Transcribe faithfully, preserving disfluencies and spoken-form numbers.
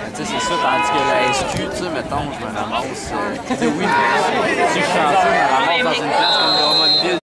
tu sais, c'est ça, tandis que la S Q, tu sais, mettons, je me ramasse. Euh, tu sais, oui, mais si je